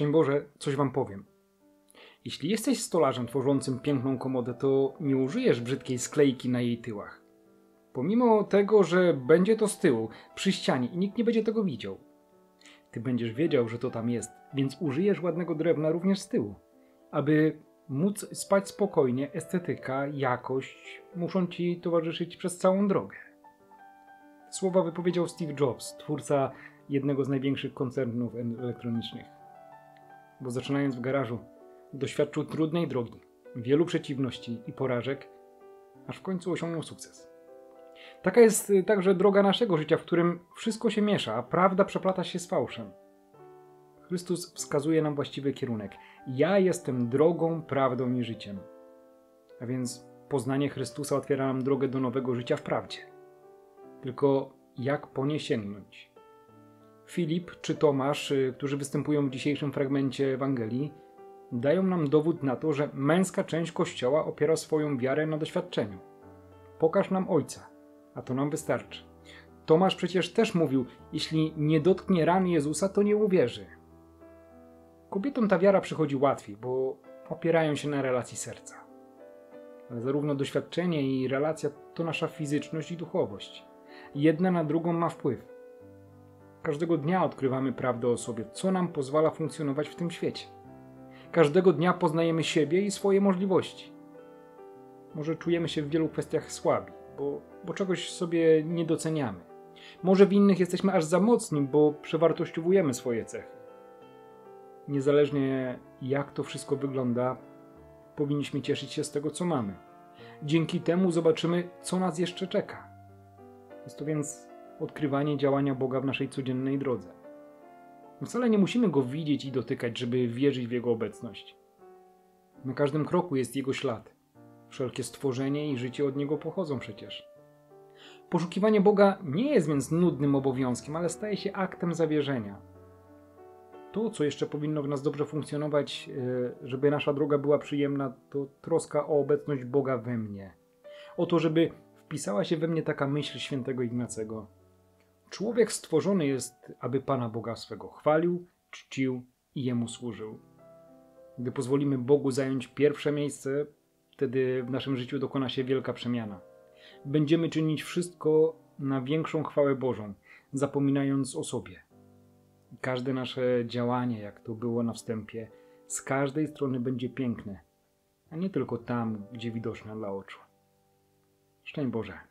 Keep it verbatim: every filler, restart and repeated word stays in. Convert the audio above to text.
Szczęść Boże, coś wam powiem. Jeśli jesteś stolarzem tworzącym piękną komodę, to nie użyjesz brzydkiej sklejki na jej tyłach. Pomimo tego, że będzie to z tyłu, przy ścianie i nikt nie będzie tego widział. Ty będziesz wiedział, że to tam jest, więc użyjesz ładnego drewna również z tyłu. Aby móc spać spokojnie, estetyka, jakość muszą ci towarzyszyć przez całą drogę. Słowa wypowiedział Steve Jobs, twórca jednego z największych koncernów elektronicznych. Bo zaczynając w garażu, doświadczył trudnej drogi, wielu przeciwności i porażek, aż w końcu osiągnął sukces. Taka jest także droga naszego życia, w którym wszystko się miesza, a prawda przeplata się z fałszem. Chrystus wskazuje nam właściwy kierunek. Ja jestem drogą, prawdą i życiem. A więc poznanie Chrystusa otwiera nam drogę do nowego życia w prawdzie. Tylko jak po nie sięgnąć? Filip czy Tomasz, którzy występują w dzisiejszym fragmencie Ewangelii, dają nam dowód na to, że męska część Kościoła opiera swoją wiarę na doświadczeniu. Pokaż nam Ojca, a to nam wystarczy. Tomasz przecież też mówił, jeśli nie dotknie ran Jezusa, to nie uwierzy. Kobietom ta wiara przychodzi łatwiej, bo opierają się na relacji serca. Ale zarówno doświadczenie i relacja to nasza fizyczność i duchowość. Jedna na drugą ma wpływ. Każdego dnia odkrywamy prawdę o sobie, co nam pozwala funkcjonować w tym świecie. Każdego dnia poznajemy siebie i swoje możliwości. Może czujemy się w wielu kwestiach słabi, bo, bo czegoś sobie nie doceniamy. Może w innych jesteśmy aż za mocni, bo przewartościowujemy swoje cechy. Niezależnie jak to wszystko wygląda, powinniśmy cieszyć się z tego, co mamy. Dzięki temu zobaczymy, co nas jeszcze czeka. Jest to więc odkrywanie działania Boga w naszej codziennej drodze. Wcale nie musimy Go widzieć i dotykać, żeby wierzyć w Jego obecność. Na każdym kroku jest Jego ślad. Wszelkie stworzenie i życie od Niego pochodzą przecież. Poszukiwanie Boga nie jest więc nudnym obowiązkiem, ale staje się aktem zawierzenia. To, co jeszcze powinno w nas dobrze funkcjonować, żeby nasza droga była przyjemna, to troska o obecność Boga we mnie. O to, żeby wpisała się we mnie taka myśl świętego Ignacego. Człowiek stworzony jest, aby Pana Boga swego chwalił, czcił i Jemu służył. Gdy pozwolimy Bogu zająć pierwsze miejsce, wtedy w naszym życiu dokona się wielka przemiana. Będziemy czynić wszystko na większą chwałę Bożą, zapominając o sobie. Każde nasze działanie, jak to było na wstępie, z każdej strony będzie piękne, a nie tylko tam, gdzie widoczne dla oczu. Szczęść Boże.